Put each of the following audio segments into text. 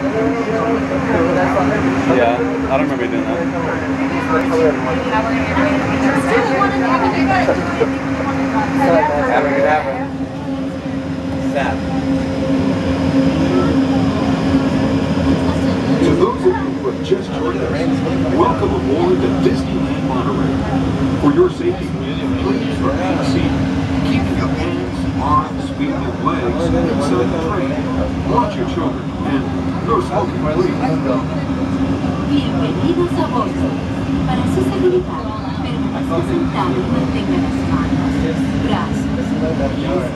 Yeah, I don't remember doing that. Have a good happen. Snap. To those of you who have just joined us, welcome aboard the Disneyland monorail. For your safety, please remain seated. Keeping your hands, arms, feet, and legs inside the train. Watch your children, and no smoking, please. Bienvenidos a bordo. Para su seguridad, permanezca sentado y mantenga las manos, brazos, pies y piernas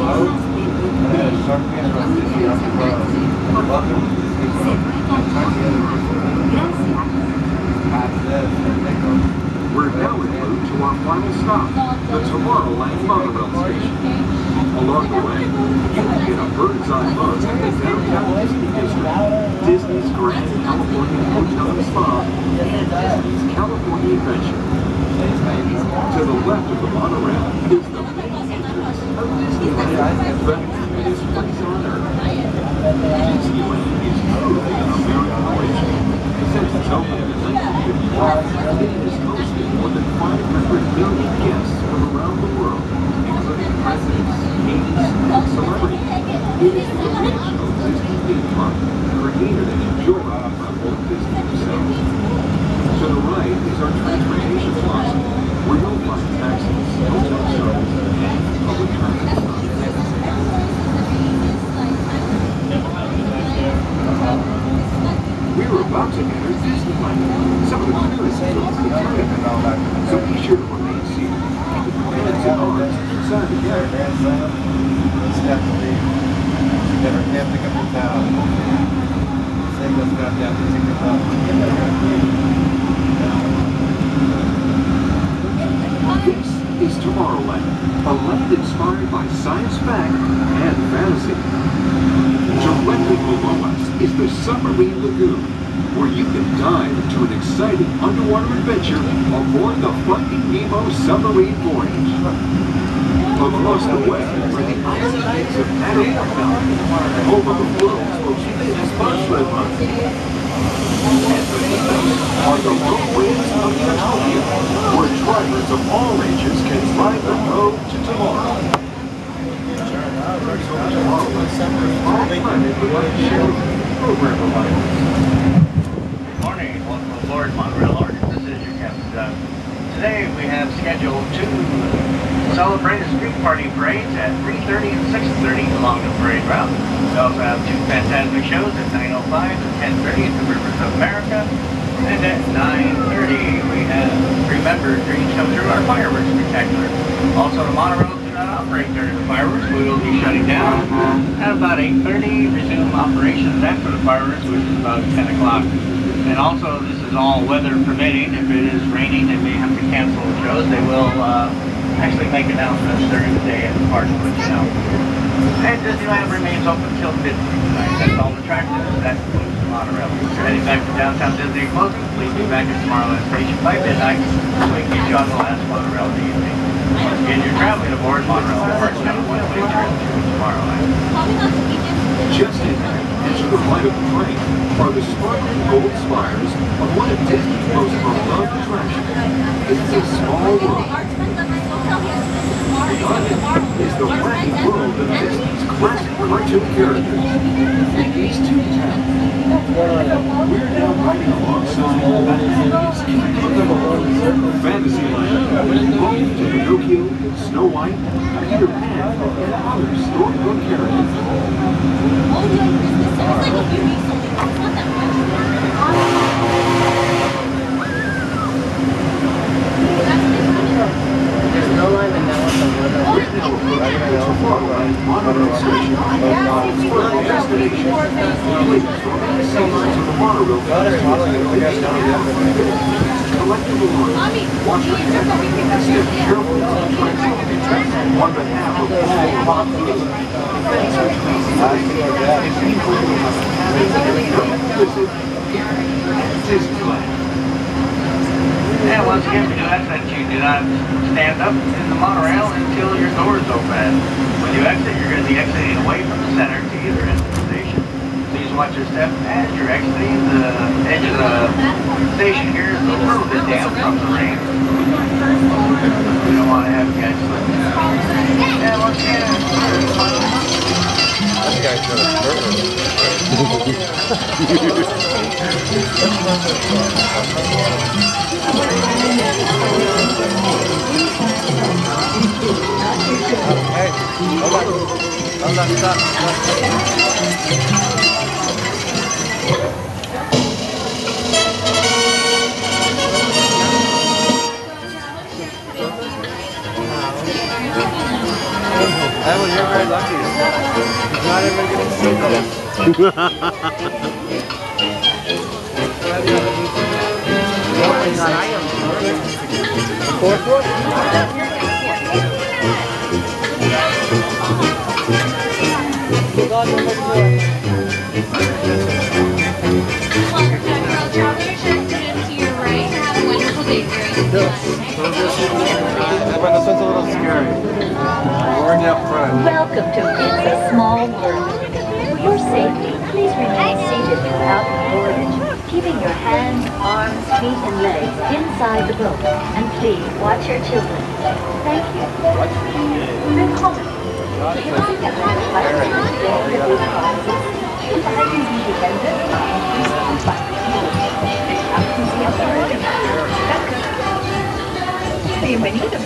We're now en route to our final stop, the Tomorrowland monorail station. Along the way, you can get a bird's eye look at the downtown Disney district, Disney's Grand California Hotel and Spa, and Disney's California Adventure. To the left of the monorail is the main entrance of Disneyland, the happiest place on earth. Disneyland is truly an American origin. Since its opening in 1951, it has hosted more than 500 million guests from around the world, including presidents, kings, and celebrities. It is the original Disney theme park, created and enjoyed by Walt Disney himself. To the right is our transportation plaza, where you'll find taxis, hotel service, and public transit stops. We're about to enter Disneyland, some of the clearest zones in Canada. So be sure to remain seated, keeping your hands and arms inside the gate. Never can't pick up the town. Same as got down to take it up. This is Tomorrowland, a land inspired by science fact and fantasy. Directly below us is the Submarine Lagoon, where you can dive into an exciting underwater adventure aboard the Finding Nemo submarine voyage. Across the way are the icy gates of Matterhorn Mountain, home of the world's most famous bobsled run. And beneath us are the roadways of Utopia, where drivers of all ages can ride the road to tomorrow. Program providers. Good morning, welcome aboard Monorail Oregon. This is your Captain Doug. Today we have scheduled 2 celebrated street party parades at 3:30 and 6:30 along the parade route. We also have 2 fantastic shows at 9:05 and 10:30 at the Rivers of America. And at 9:30 we have Remember Dreams Come True, our fireworks spectacular. Also the monorails do not operate during the fireworks. We will be shutting down at about 8:30, resume operations after the fireworks, which is about 10 o'clock. And also this is all weather permitting. If it is raining, they may have to cancel the shows. They will actually make announcements during the day at the park, but you know. And Disneyland remains open until midnight tonight. That's all the attractions. That includes the monorail. If you're heading back to downtown Disney closing, please be back at Tomorrowland Station by midnight so we can get you on the last monorail of the evening. Once again, you're traveling aboard Monorail, the first one-way trip to Tomorrowland. Just ahead, and to the right of the train, are the sparkling gold spires of one of Disney's most beloved attractions. It's a small world. Beyond it is the wacky world of Disney's classic cartoon characters. In these 2 towns, we're now riding alongside Fantasyland, home to Pinocchio, Snow White, Peter Pan, and other storybook characters. There's no line and now it's a little. We're now approaching the Tomorrowland monorail station. Destination. Please remain seated to the monorail. Collect your belongings. Watch your head. And step carefully to the train. On behalf of all population, thanks for traveling. If you have a visit Disneyland. And once again, we do ask that you do not stand up in the monorail until your doors open. When you exit, you're going to be exiting away from the center to either end of the station. Please watch your step as you're exiting the edge of the station here is a little bit damp from the rain. We don't want to have you guys slip. Yeah, once again, That guy's got a burger. Hey, hold on. Hold on, stop. Evan, you're very lucky. Not everybody gets to see this. Fourth one? Evan, this one's a little scary. Warn you up front. Welcome to It's a Small World. For your safety, please remain seated throughout the voyage, keeping your hands, arms, feet, and legs inside the boat. And please watch your children. Thank you. Willkommen. Bienvenido.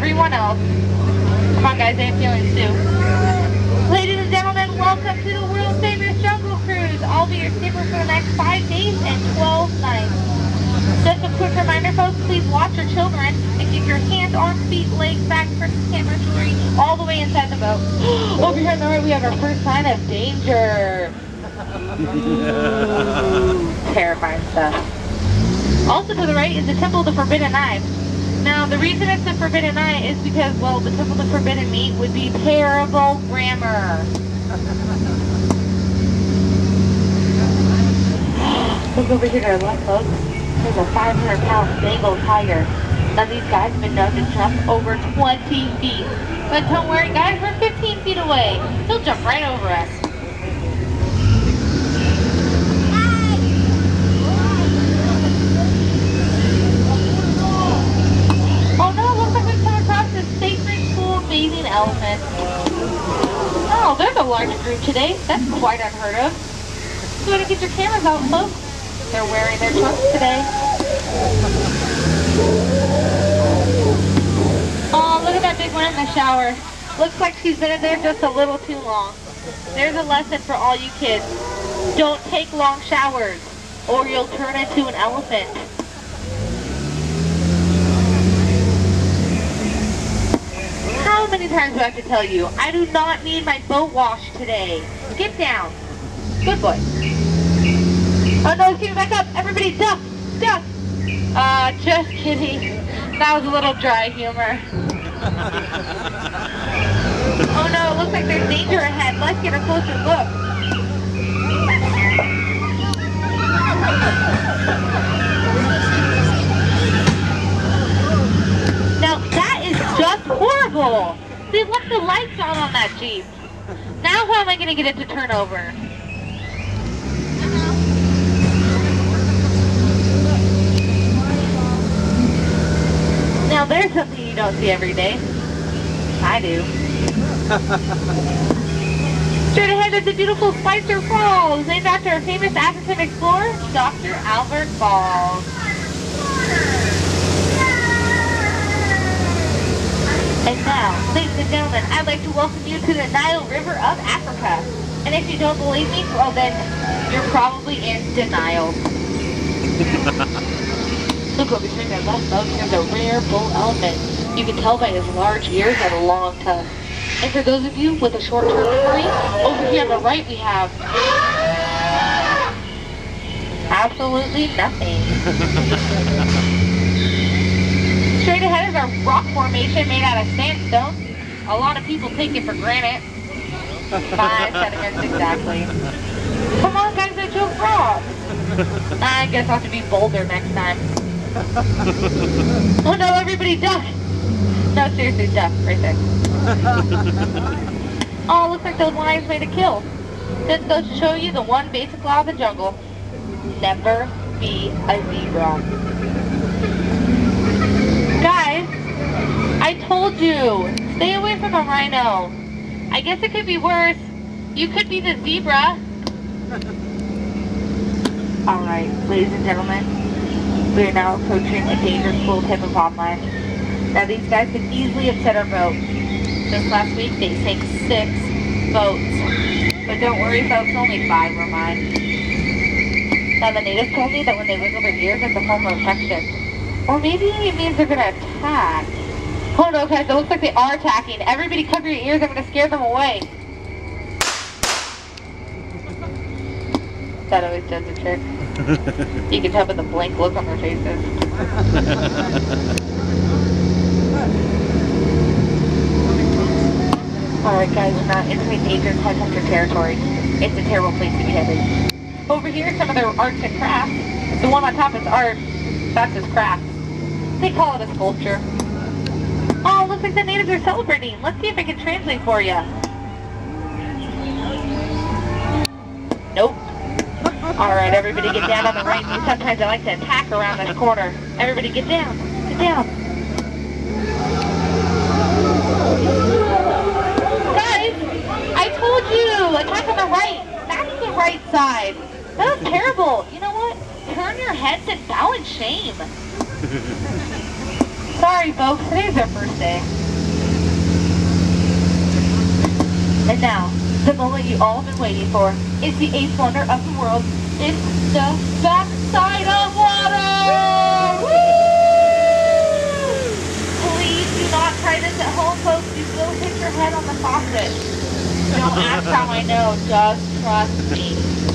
everyone else. Come on, guys, I have feelings too. Ladies and gentlemen, welcome to the world famous Jungle Cruise. I'll be your skipper for the next 5 days and 12 nights. Just a quick reminder, folks, please watch your children and keep your hands, arms, feet, legs, back, purses, camera, jewelry, all the way inside the boat. Over here on the right, we have our first sign of danger. Terrifying stuff. Also to the right is the Temple of the Forbidden Knife. Now, the reason it's the Forbidden Knife is because, well, the Temple of the Forbidden Meat would be terrible grammar. Look over here to our left, folks. There's a 500-pound Bengal tiger. Now, these guys have been known to jump over 20 feet. But don't worry, guys, we're 15 feet away. He'll jump right over us. Oh no, looks like we've come across this sacred pool bathing elephant. Oh, there's a large group today. That's quite unheard of. Go ahead and get your cameras out, folks. They're wearing their trunks today. Oh, look at that big one in the shower. Looks like she's been in there just a little too long. There's a lesson for all you kids. Don't take long showers, or you'll turn into an elephant. How many times do I have to tell you? I do not need my boat washed today. Get down. Good boy. Oh no, excuse me, back up. Everybody duck, duck. Just kidding. That was a little dry humor. Oh no, it looks like there's danger ahead. Let's get a closer look. Now that is just horrible. They left the lights on that Jeep. Now how am I going to get it to turn over? Now there's something you don't see every day. I do. Straight ahead is the beautiful Spicer Falls, named after a famous African explorer, Dr. Albert Falls. And now, ladies and gentlemen, I'd like to welcome you to the Nile River of Africa. And if you don't believe me, well then, you're probably in denial. Look over here, that left folks, there's a rare bull elephant. You can tell by his large ears and a long tongue. And for those of you with a short-term memory, over here on the right we have absolutely nothing. Straight ahead is our rock formation made out of sandstone. A lot of people take it for granite. 5 centimeters exactly. Come on guys, I chose rock. I guess I'll have to be bolder next time. Oh no, everybody duck! No, seriously, duck, right there. Oh, looks like those lions made a kill. This goes to show you the one basic law of the jungle. Never be a zebra. Guys, I told you, stay away from a rhino. I guess it could be worse. You could be the zebra. Alright, ladies and gentlemen, we are now approaching a dangerous pool type of pond line. Now these guys could easily upset our boat. Just last week they sank 6 boats. But don't worry folks, only 5 were mine. Now the natives told me that when they wiggle their ears it's a form of affection. Or maybe it means they're gonna attack. Oh no guys, it looks like they are attacking. Everybody cover your ears, I'm gonna scare them away. That always does the trick. You can tell by the blank look on their faces. Alright guys, we're not entering dangerous hunter territory. It's a terrible place to be headed. Over here, some of their arts and crafts. The one on top is art. That's his craft. They call it a sculpture. Oh, looks like the natives are celebrating. Let's see if I can translate for you. Nope. Alright, everybody get down on the right. Sometimes I like to attack around this corner. Everybody get down. Get down. Guys, I told you! Attack on the right. That's the right side. That was terrible. You know what? Turn your heads and bow in shame. Sorry, folks. Today's our first day. And now, the moment you all have been waiting for is the eighth wonder of the world. It's the backside of water! Woo! Please do not try this at home, folks. You will hit your head on the faucet. Don't ask how I know. Just trust me.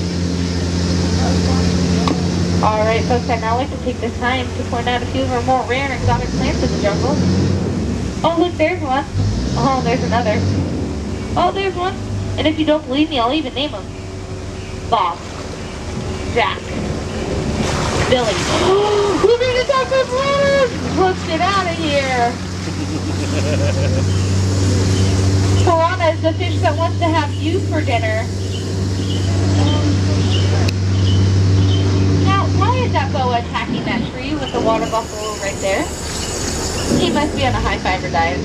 Alright, folks, I'd now like to take this time to point out a few of our more rare and exotic plants in the jungle. Oh, look, there's one. Oh, there's another. Oh, there's one. And if you don't believe me, I'll even name them. Bob. Jack. Billy. Look at the duck of water! Let's get out of here. Piranha is the fish that wants to have you for dinner. Now, why is that boa attacking that tree with the water buffalo right there? He must be on a high fiber diet.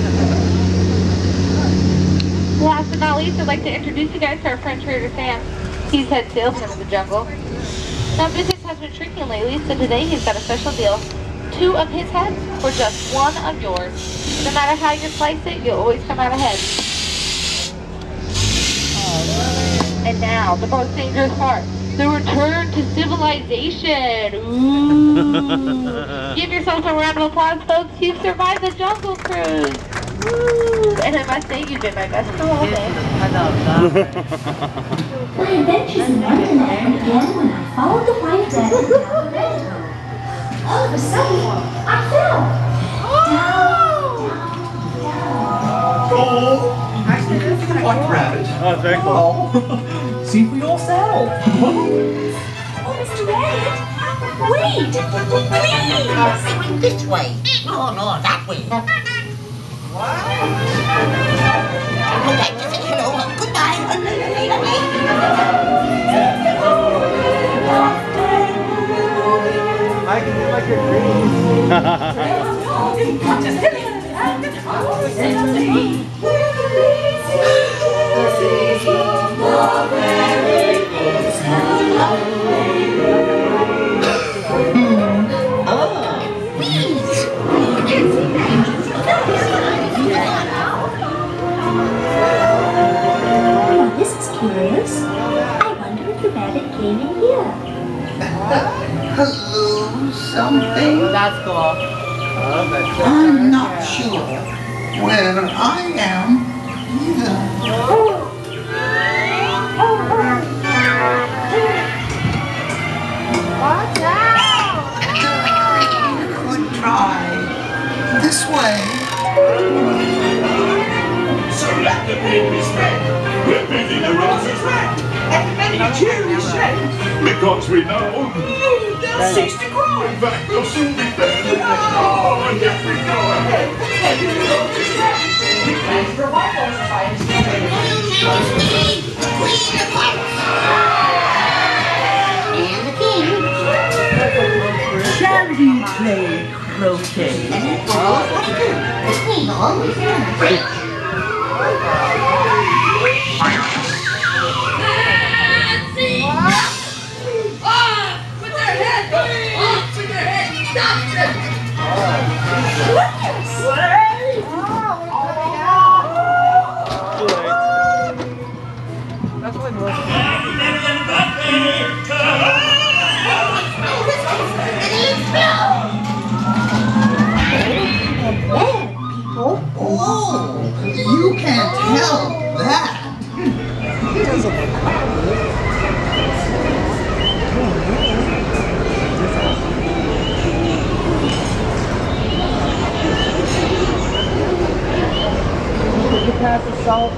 Last but not least, I'd like to introduce you guys to our friend Trader Sam. He's head salesman of the jungle. Now, business has been shrinking lately, so today he's got a special deal. 2 of his heads for just 1 of yours. No matter how you slice it, you'll always come out ahead. And now, the most dangerous part. The return to civilization. Ooh. Give yourself a round of applause, folks. You've survived the jungle cruise. Woo! And I must say, you've been my best for all day. My adventures in Wonderland began when I followed the white rabbit down the rabbit hole. All of a sudden, I fell. Down. Actually, this is a white rabbit. Oh, it's very cool. Oh. See if we all settle. Oh, Mr. Rabbit, wait, please. Swing this way. No, no, that way. Okay, hello, goodbye. I can do like your This is curious. I wonder if the rabbit came in here. Hello, something? That's cool. I'm not sure where I am either. Watch out! Good try. This way. So let the baby spread. We're making the roses red. Everybody cheery shake. Because we know they'll cease to grow. In fact, they'll soon be dead. Oh, and yet we go ahead. Making the roses red. We plan to provide those fires. And the king. Shall we play croquet? The queen always wins. Oh, you can't help that. You pass the salt.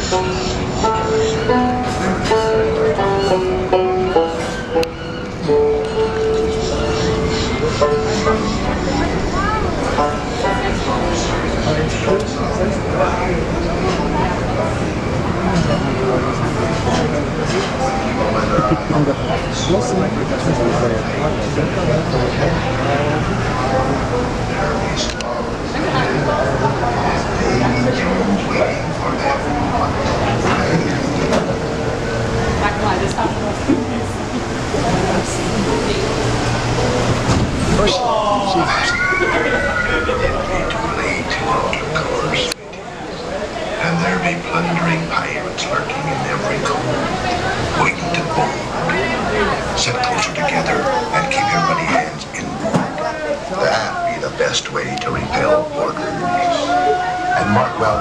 And there be plundering pirates lurking in every corner, waiting to board. Sit closer together and keep your muddy hands inboard. That be the best way to repel boarders. And mark well.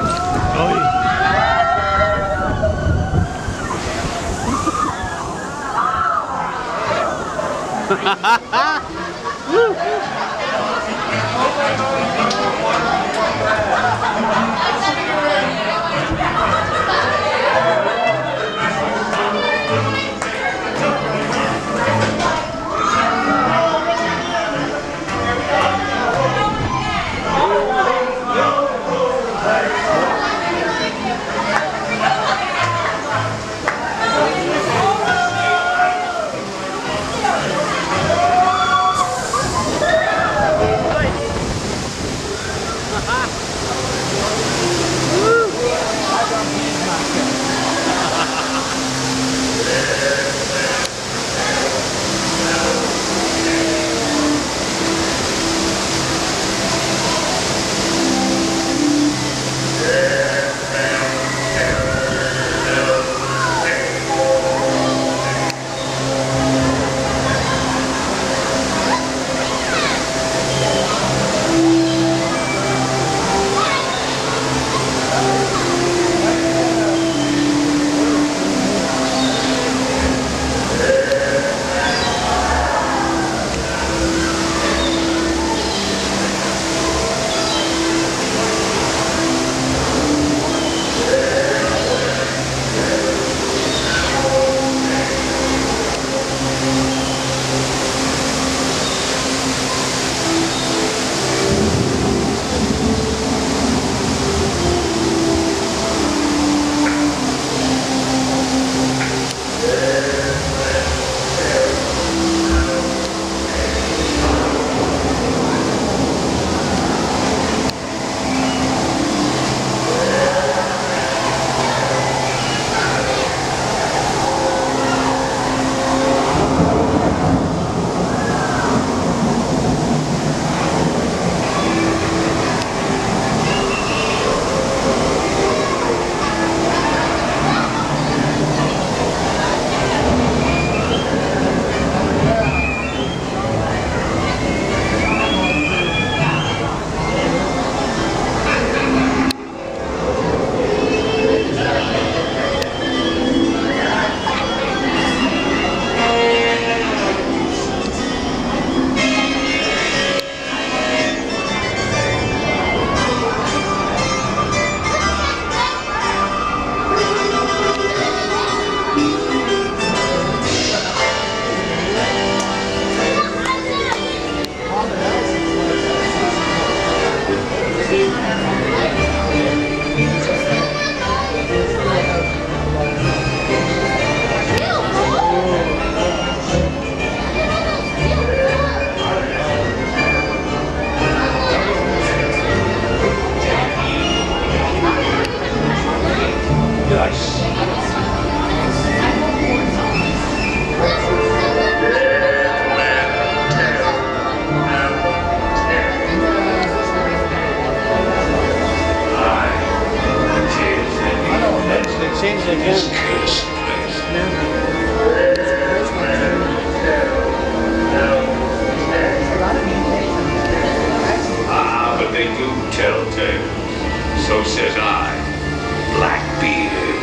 So says I, Blackbeard.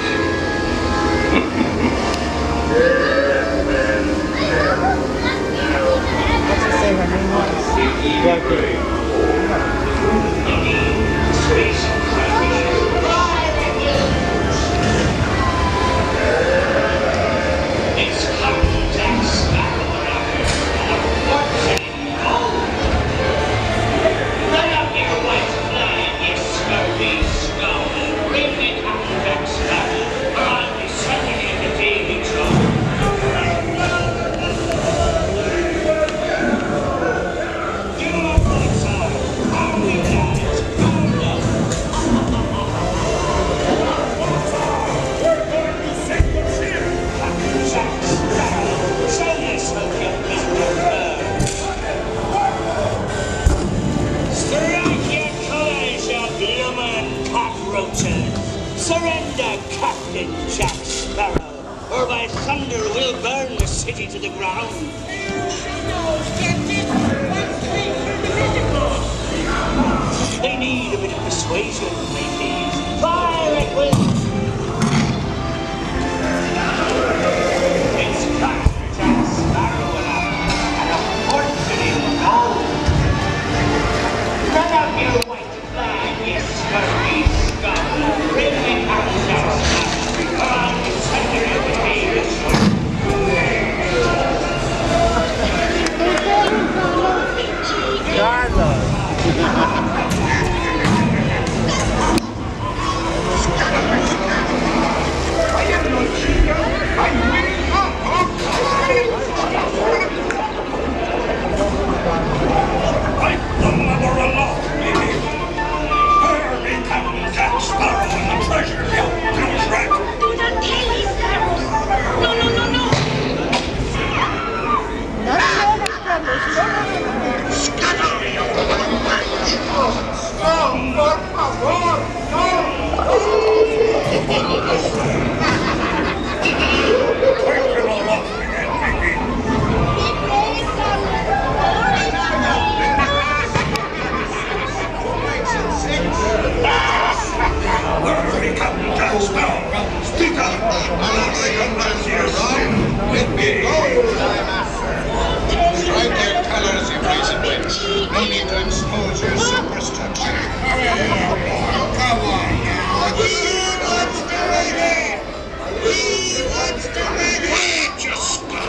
What's it say her name was? Blackbeard. Space. Surrender, Captain Jack Sparrow, or by thunder we'll burn the city to the ground. They need a bit of persuasion, they please. Fire at will! It's Captain Jack Sparrow and a fortune in gold. Run out your white flag, you scurvy scum. Bring me Captain Jack Sparrow, or I'll be thunder in the haze. Carlos! Right the lever aloft, lady. Hurry, Captain Jack Sparrow and the treasure, you douche rat. Do not kill me, Sparrow. No, no, no, no. Por favor, no! Take him aloft again, lady. Hurry, Captain Jack Sparrow. Speak up. I'm not recognize you, son. Let me go! Strike your colors, you brazen witch. No need to expose your superstructure. Come on now. He wants to win it! He wants to win it! Just stop.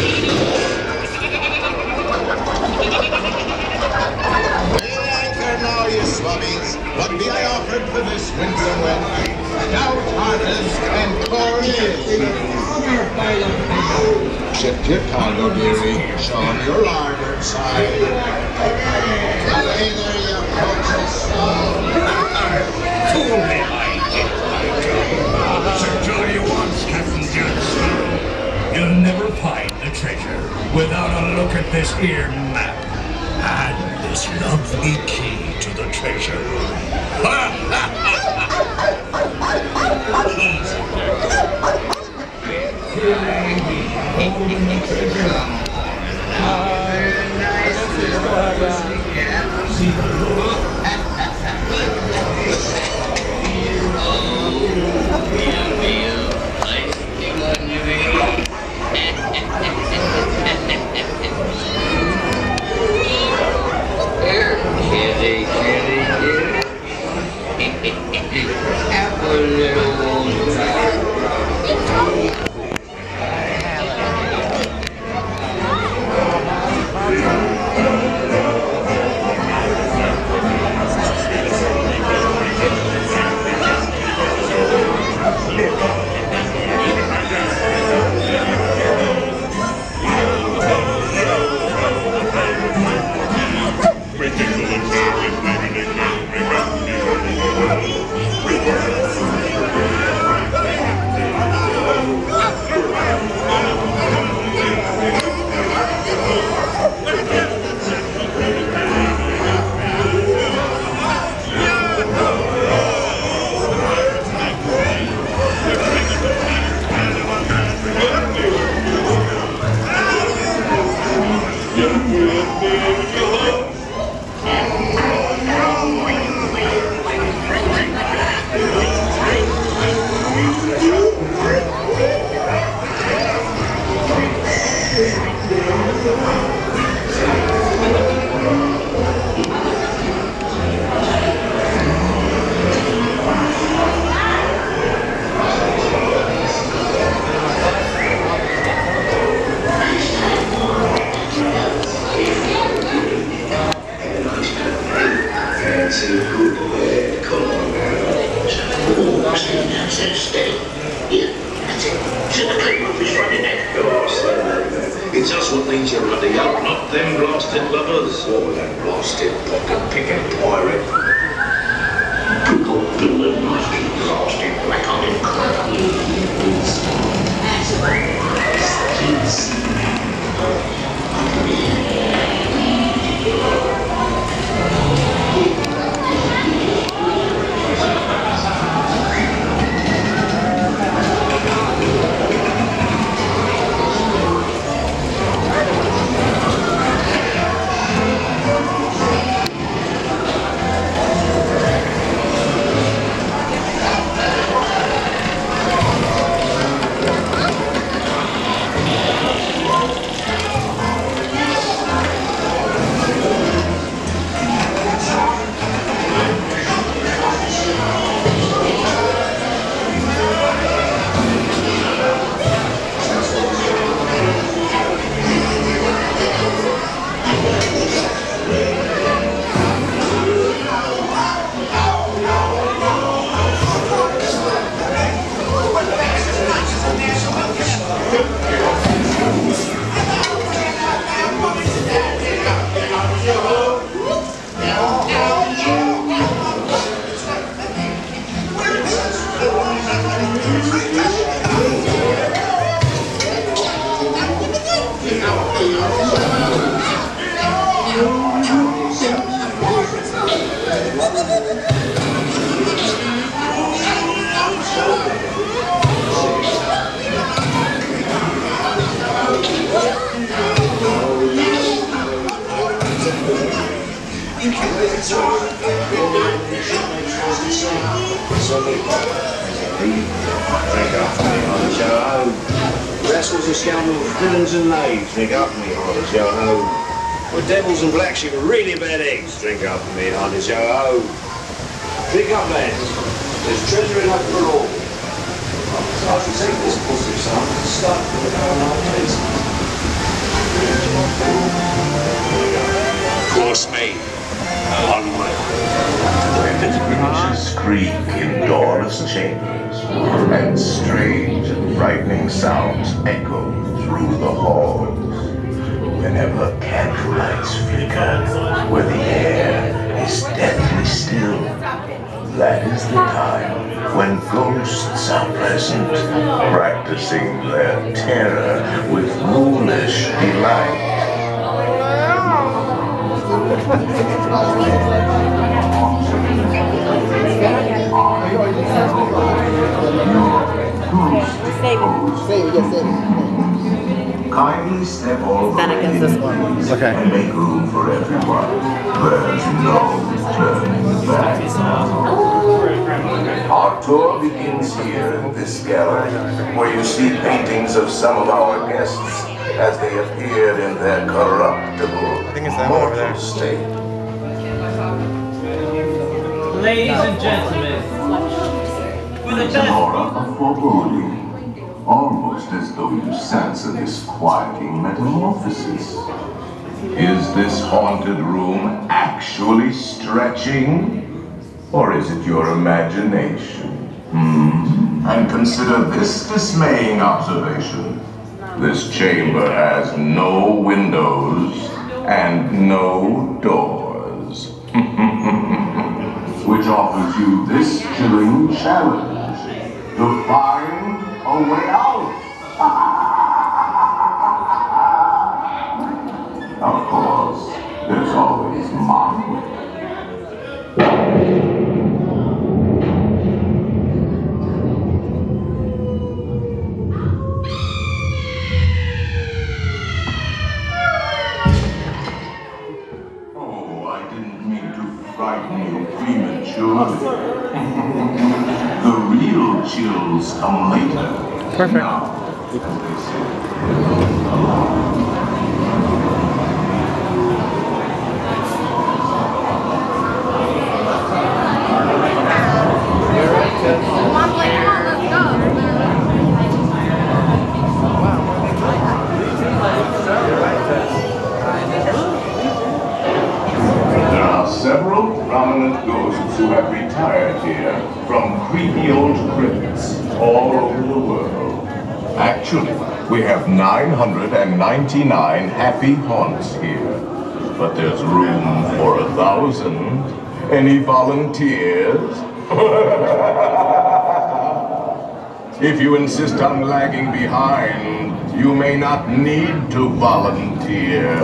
Well, I care now, you swabbies. What be I offered for this winter weather? Stout harness and cordial. Shift your cargo, dearie. Show 'em your larboard side. Away there, you poachers. Fool me, I get my job. Search all you want, Captain Jack Sparrow. You'll never find the treasure without a look at this here map and this lovely key to the treasure room. It's us what needs your ruddy up, not them blasted lovers. Or that blasted pocket-picking pirate. Good old Bill and blasted black-eyed Rascals and scoundrels, villains and knaves, drink up me, hearty yo-ho. We're devils and black sheep, really bad eggs, drink up me, hearty yo-ho. Drink up, lads. There's treasure enough for all. I should take this positive sound and start with our taste. Course made. Onward. Creatures scream in doorless chambers, and strange and frightening sounds echo through the halls. Whenever candlelights flicker, where the air is deathly still, that is the time when ghosts are present, practicing their terror with ghoulish delight. Kindly step over and make room for everyone. There's no turning back. Our tour begins here in this gallery, where you see paintings of some of our guests as they appeared in their corruptible, mortal state. Ladies and gentlemen, with the There's an aura of foreboding, almost as though you sense a disquieting metamorphosis. Is this haunted room actually stretching? Or is it your imagination? And consider this dismaying observation. This chamber has no windows and no doors. Which offers you this chilling challenge to find a way out. Of course, there's always my way. Oh, I didn't mean to frighten you prematurely. The real chills come later. Perfect. Now, there are several prominent ghosts who have retired here from creepy old crypts all over the world. Actually, we have 999 happy haunts here, but there's room for 1,000. Any volunteers? If you insist on lagging behind, you may not need to volunteer.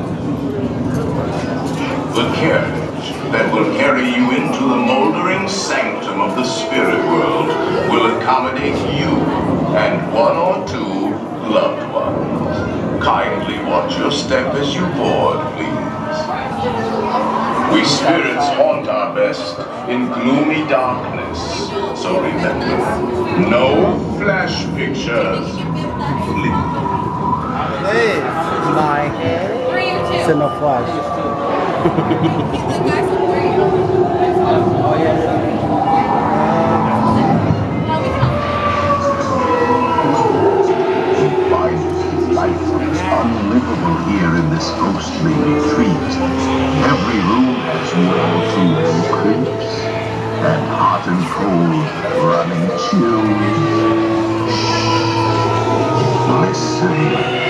The carriage that will carry you into the moldering sanctum of the spirit world will accommodate you and one or two loved ones. Kindly watch your step as you board, please. We spirits haunt our best in gloomy darkness, so remember, no flash pictures, please. Hey, my head. It's in the flash. Oh, yeah. Life is unlivable here in this ghostly retreat. Every room has walls and creeps, and hot and cold running chills. Listen.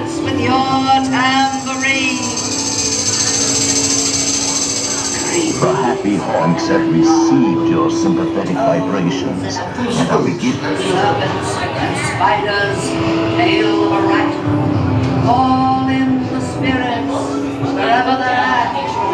dance with your tambourine. The happy haunts have received your sympathetic vibrations and are beginning. Serpents and spiders, hail of a rat, call in the spirits wherever they're at.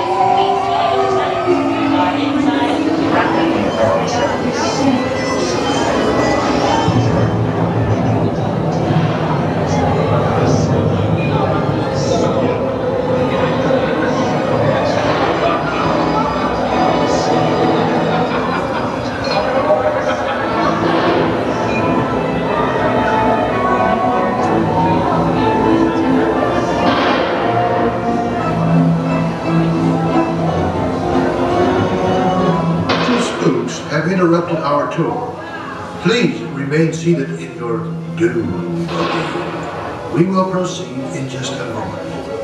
Have interrupted our tour. Please remain seated in your doom buggy. We will proceed in just a moment.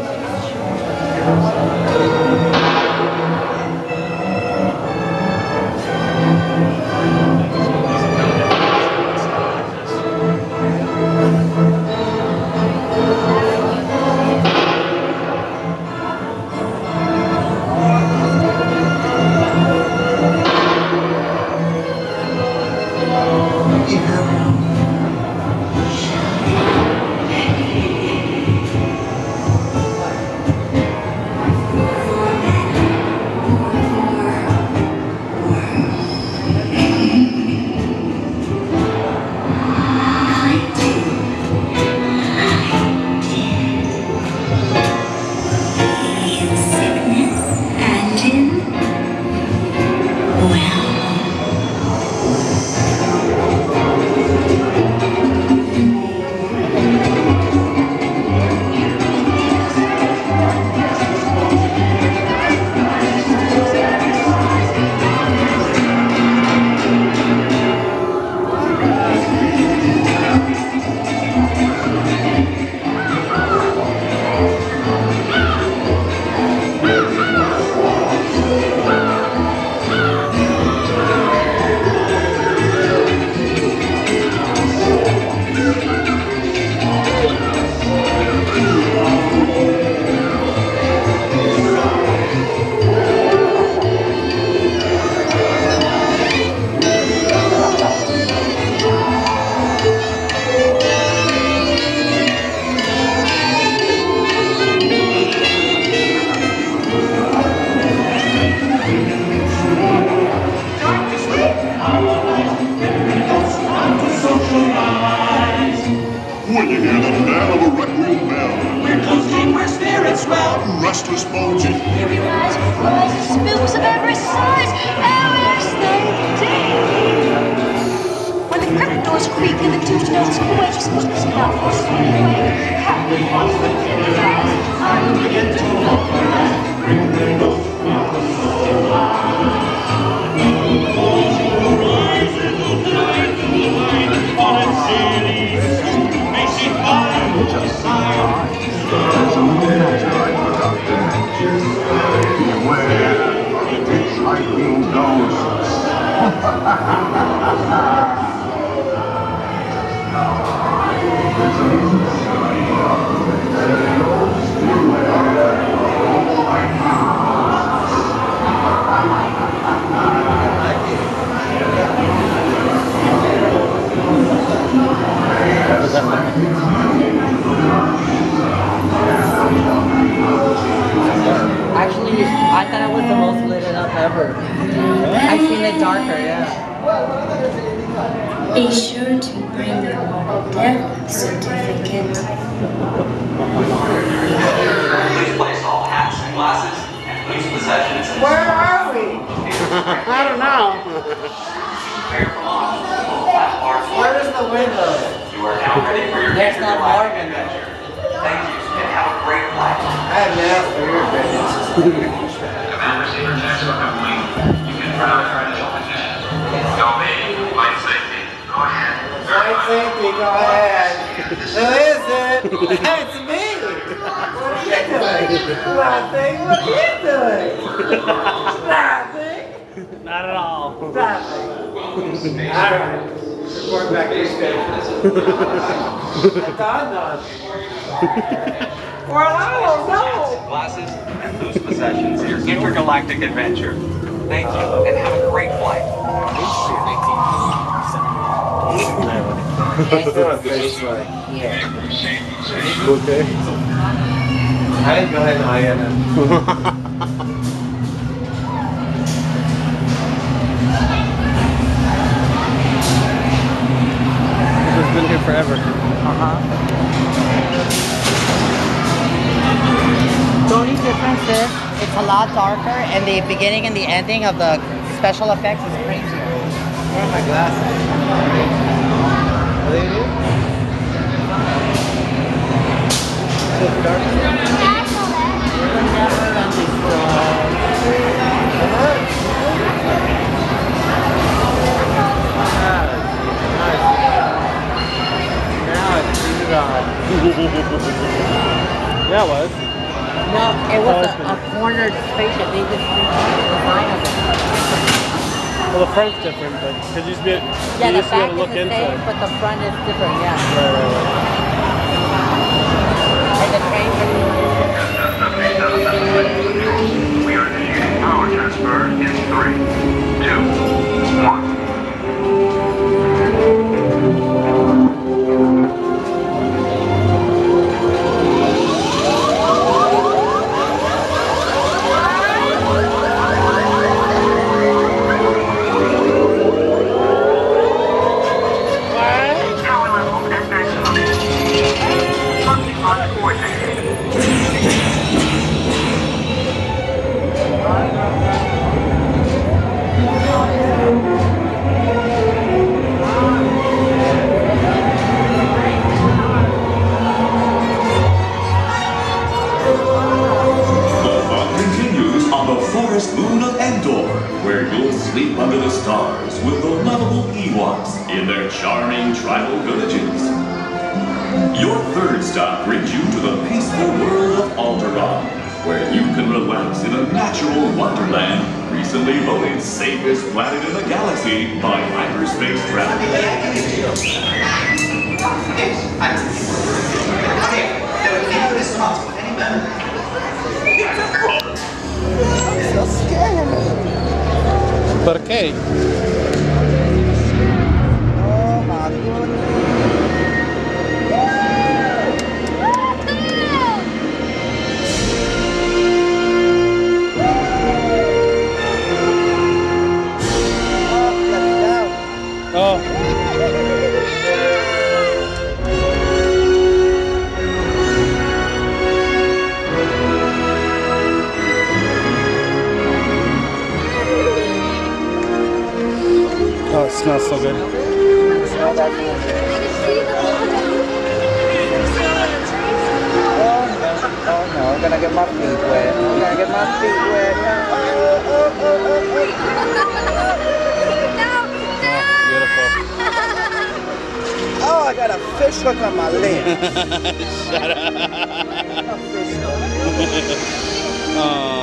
When you hear the bell of a requiem bell, we're coasting where spirits dwell. Restless bones and Eerie eyes, cries, spooks of every size, hours they when the crypt doors creak and the tombstones quake, spooks about for swing. Happy ones with dim eyes, I begin to look around. Bring the ghost There's a little matter I forgot to mention. Beware of hitchhiking ghosts. Actually, I thought it was the most lit up ever. I've seen it darker, yeah. Be sure to bring your death certificate. Please place all hats and glasses and loose possessions. Where are we? I don't know. Where is the window? You are now ready for your There's not Relive Marvin. Adventure. Thank you and have a great flight. I haven't asked for your opinion. Commander Receiver checks are complete. You can turn out your initial positions. Domain, flight safety. Go ahead. Flight safety, go ahead. Who is it? It's me. What are you doing? Nothing. What are you doing? Nothing. Not at all. Nothing. All right. Report back to your station. Well, I don't know. Glasses and loose possessions. Your intergalactic adventure. Thank you, and have a great flight. Okay. I didn't go ahead and iron it. It's been here forever. The only difference is it's a lot darker, and the beginning and the ending of the special effects is crazier. Where are my glasses? Are they here? It's dark. Yeah, it was. No, it was a cornered spaceship. They just designed it. Well, the front's different, but because you used to be, Yeah, the back able to is look the into same, it. but the front is different. Yeah. Right. And the train. We are initiating power transfer in 3, 2, 1. Moon of Endor, where you'll sleep under the stars with the lovable Ewoks in their charming tribal villages. Your third stop brings you to the peaceful world of Alderaan, where you can relax in a natural wonderland recently voted safest planet in the galaxy by hyperspace travel. So scared. Perché? Oh my goodness. Oh. Oh, it smells so good. Oh no, I'm gonna get my feet wet. I'm gonna get my feet wet. Beautiful. Oh, I got a fish hook on my leg. Shut up. A fish hook. Oh.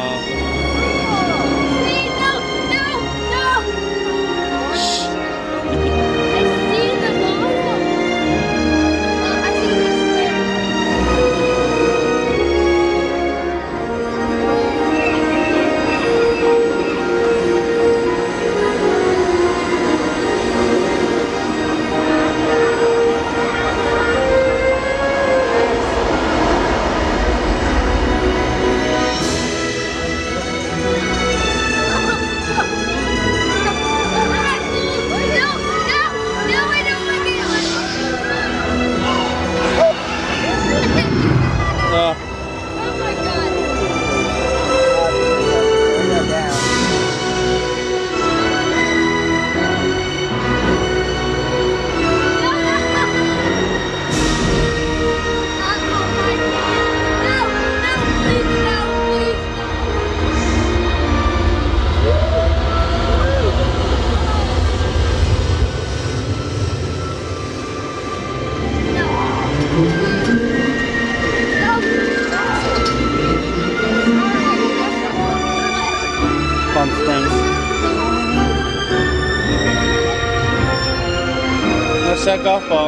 Watch that golf ball.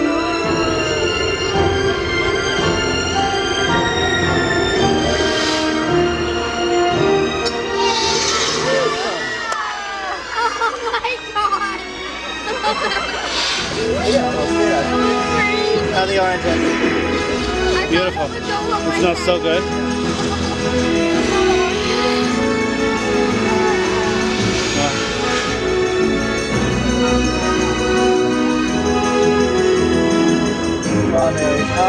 How the oranges? Beautiful. It smells so good. Strawberries.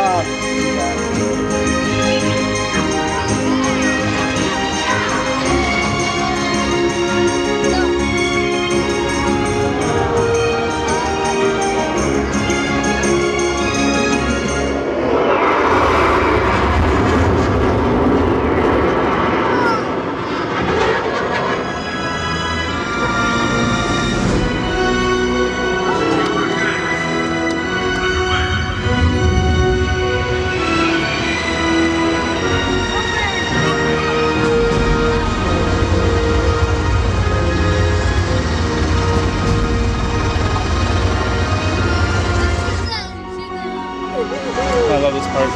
I love this part.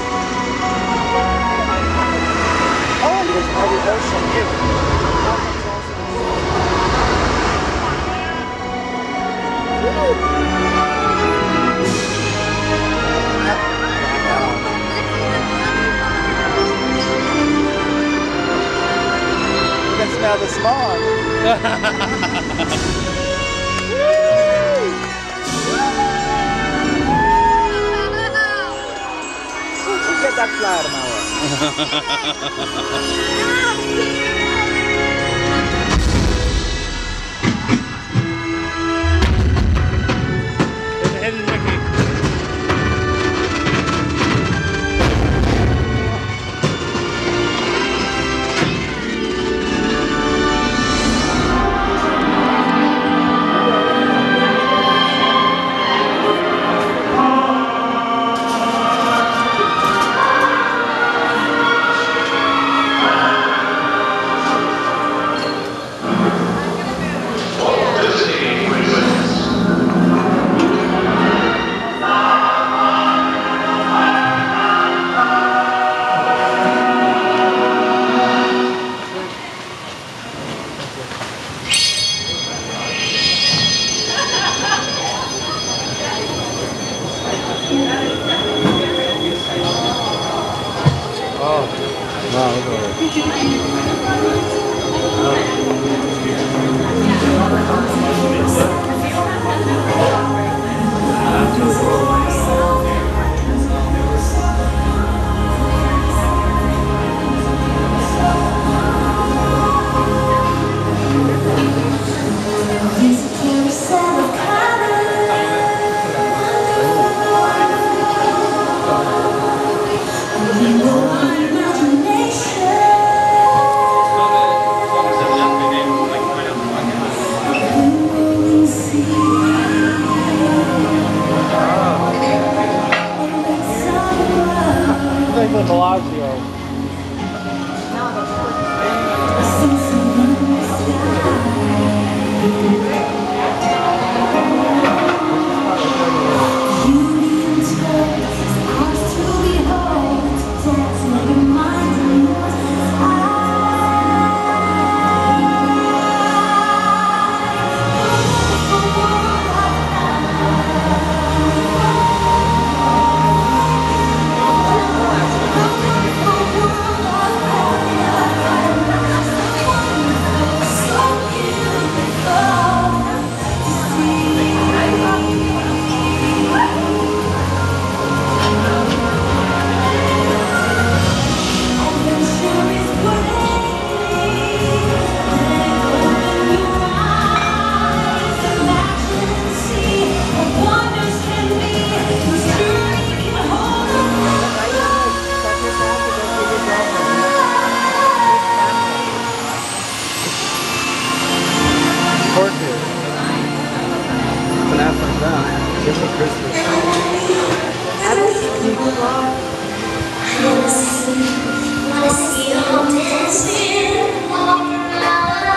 Oh, there's probably ocean here. You can smell the smog. Get that fly out of my way. There's a hidden Mickey.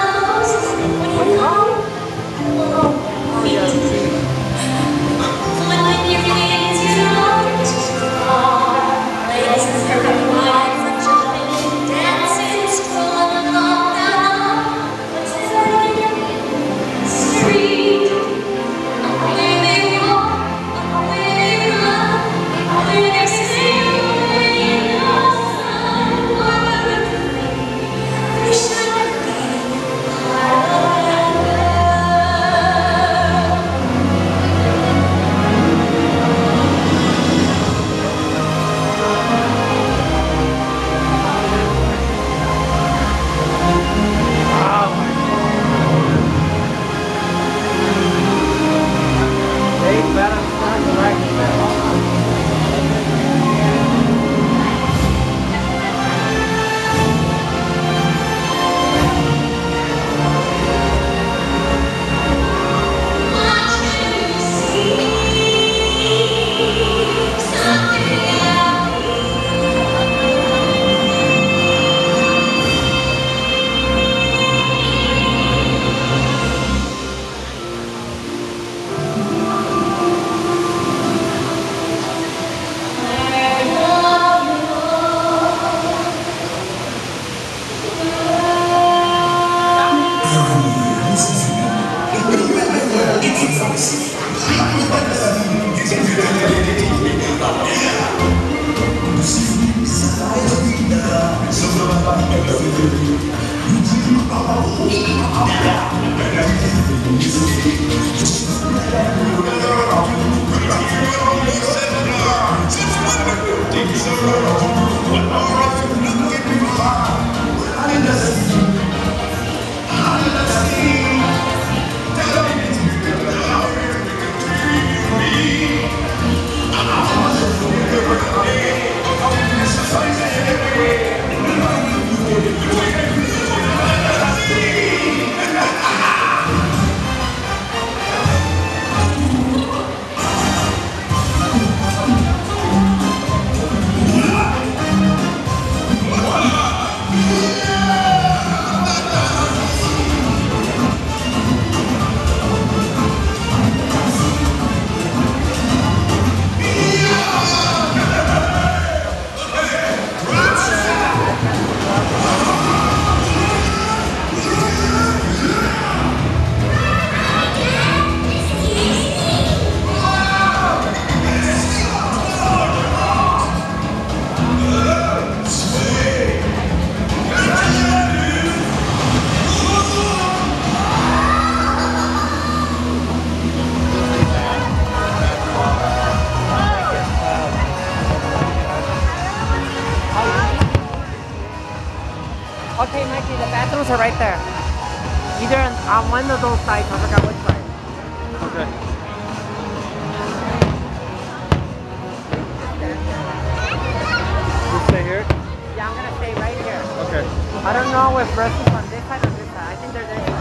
When are right there. Either on one of those sides, I forgot which side. Okay. You stay here? Yeah, I'm gonna stay right here. Okay. I don't know if Russ is on this side or this side. I think they're this side.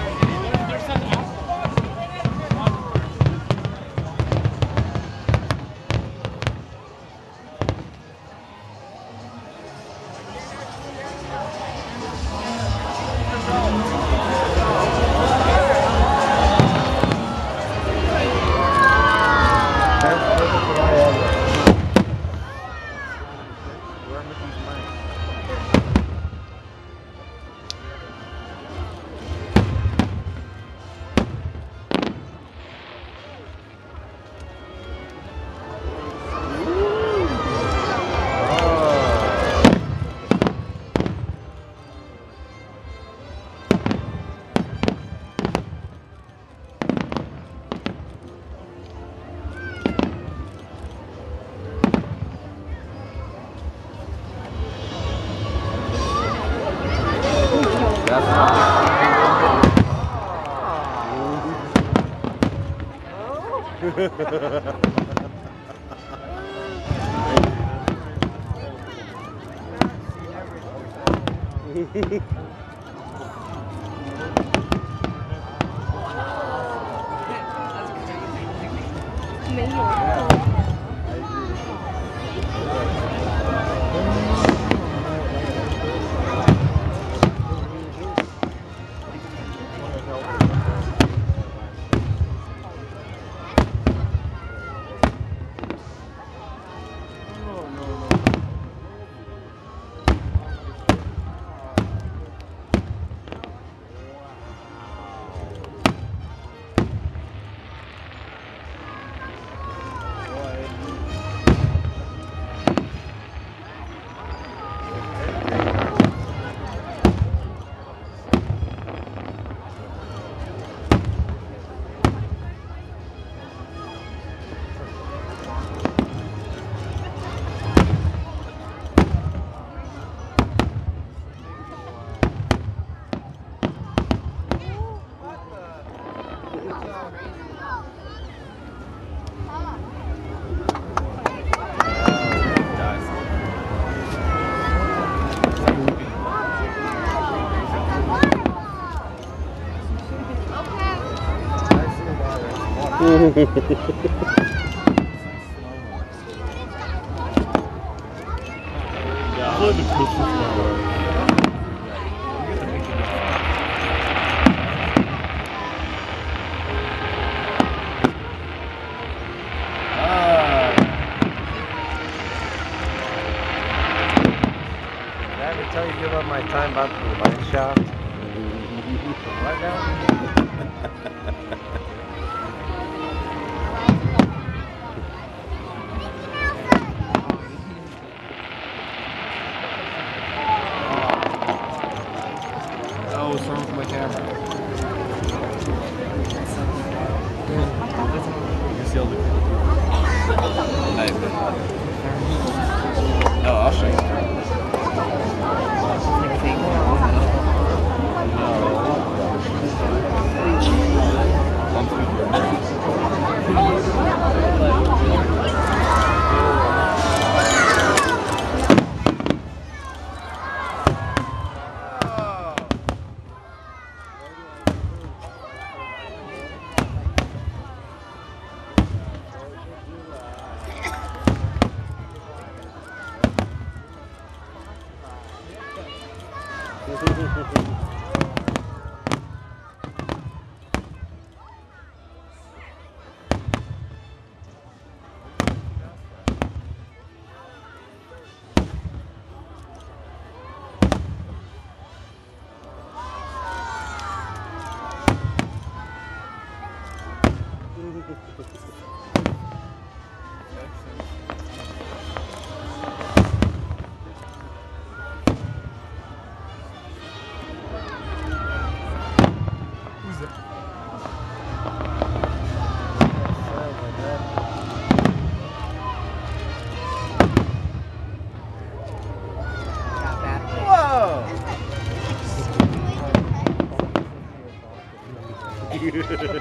Tell you about my time back to the mine shaft. What now? Oh, what's wrong with my camera? You sealed it. No, I'll show you.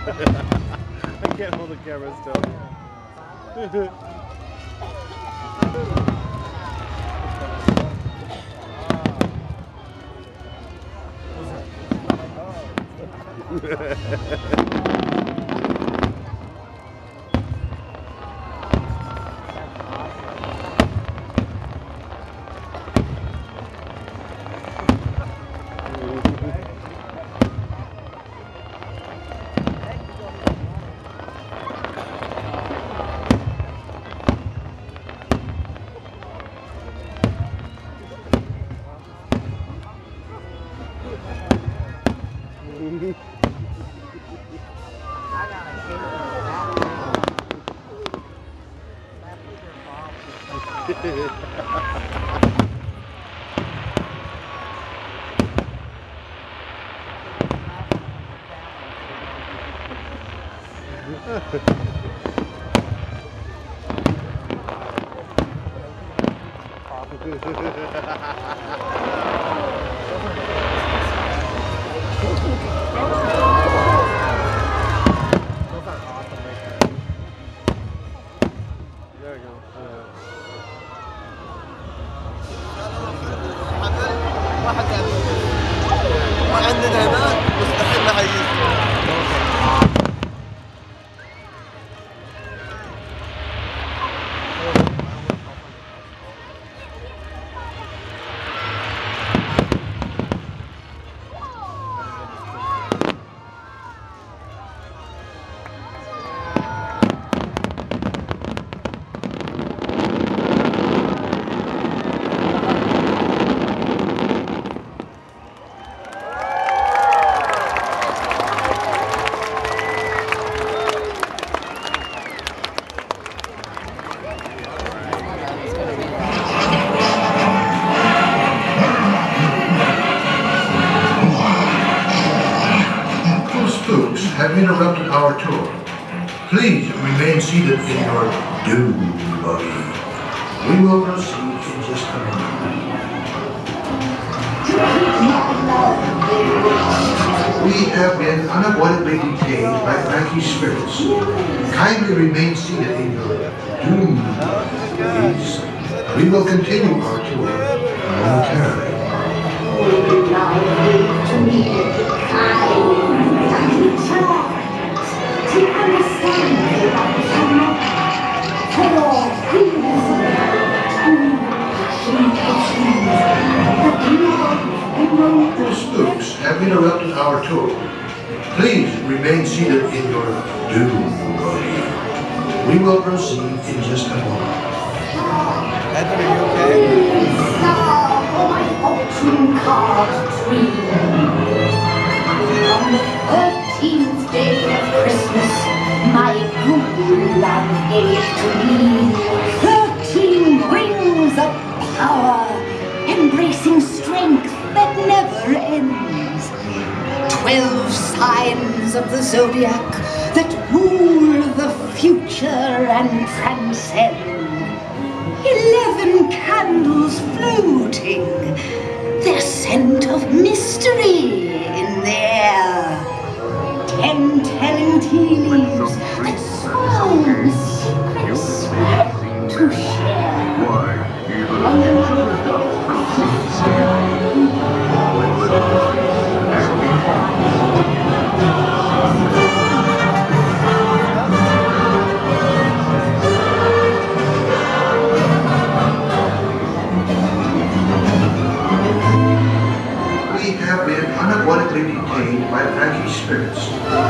I can't hold the camera still. Have interrupted our tour. Please remain seated in your dune buggy. We will proceed in just a moment. We have been unavoidably detained by Frankie's spirits. Kindly remain seated in your dune buggies. We will continue our tour momentarily. The spooks have interrupted our tour. Please remain seated in your dune buggy. We will proceed in just a moment. Edward, are you okay? On the 13th day of Christmas, my good love gave to me 13 rings of power, embracing strength that never ends. 12 signs of the zodiac that rule the future and transcend. 11 candles floating, their scent of mystery in the air. 10 telling tea leaves that swirl secrets to share. We have been unavoidably detained by Frankie's spirits.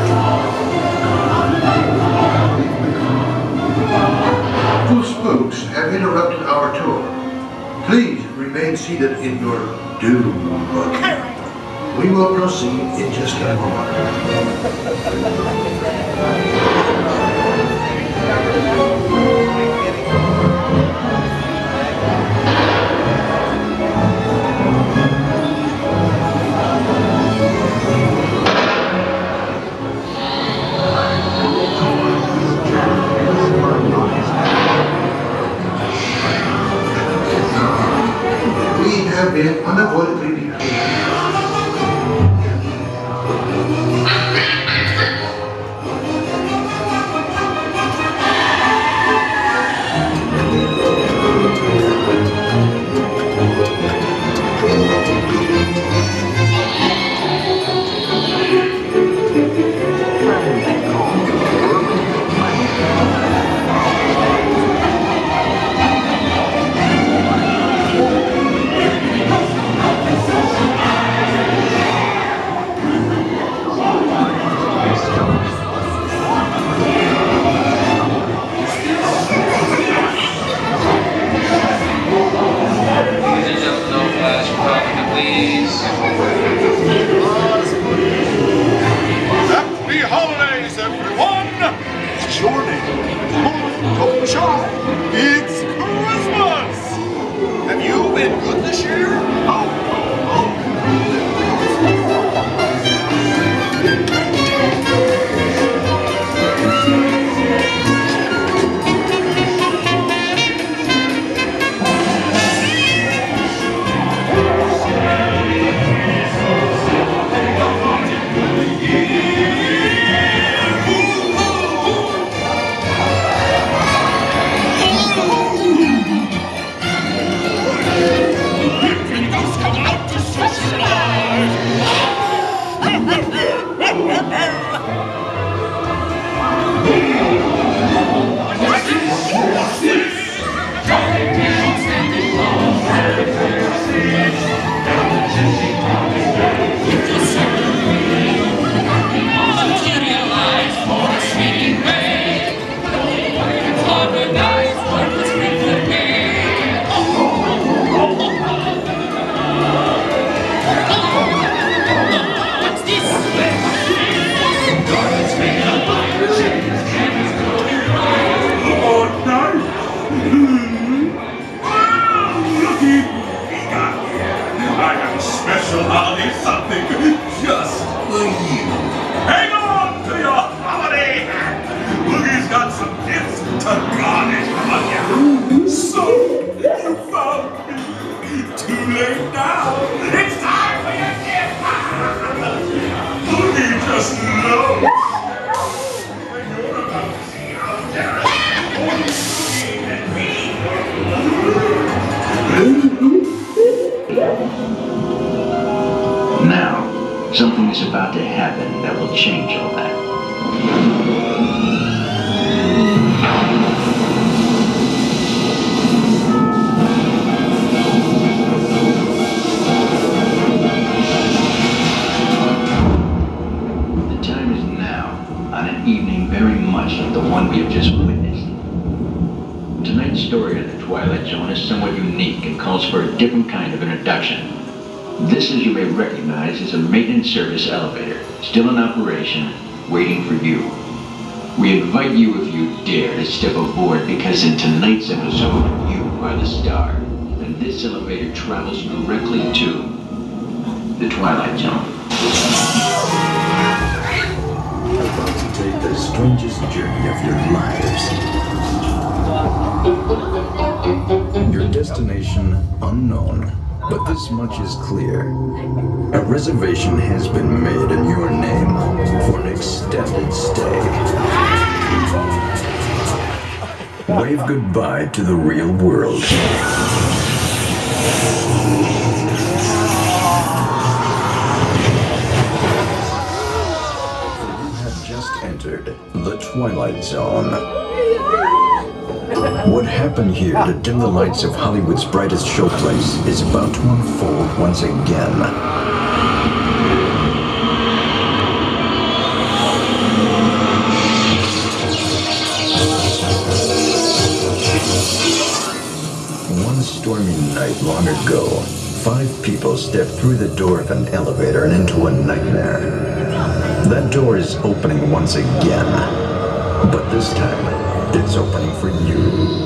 Two spooks have interrupted our tour. Please remain seated in your dune buggy. We will proceed in just a moment. We have been unavoidably detained. child, it's Christmas! Have you been good this year? Now, something is about to happen that will change all that. The time is now, on an evening very much like the one we have just witnessed. Tonight's story of the Twilight Zone is somewhat unique and calls for a different kind of introduction. This, as you may recognize, is a maintenance service elevator, still in operation, waiting for you. We invite you, if you dare, to step aboard, because in tonight's episode, you are the star, and this elevator travels directly to the Twilight Zone. About to take the strangest journey of your lives. Your destination unknown. But this much is clear. A reservation has been made in your name for an extended stay. Wave goodbye to the real world. You have just entered the Twilight Zone. What happened here to dim the lights of Hollywood's brightest showplace is about to unfold once again. One stormy night long ago, 5 people stepped through the door of an elevator and into a nightmare. That door is opening once again, but this time, it's opening for you.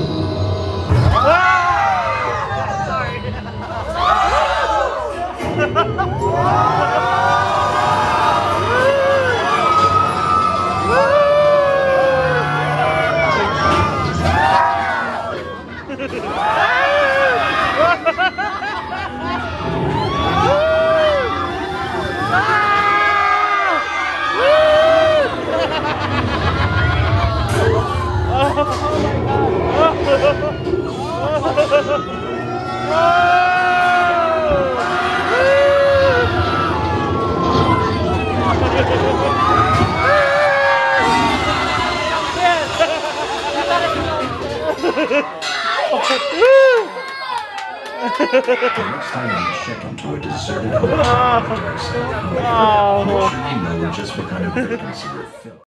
Next time you check into a deserted hotel, you know just what kind of vacancy you're filling.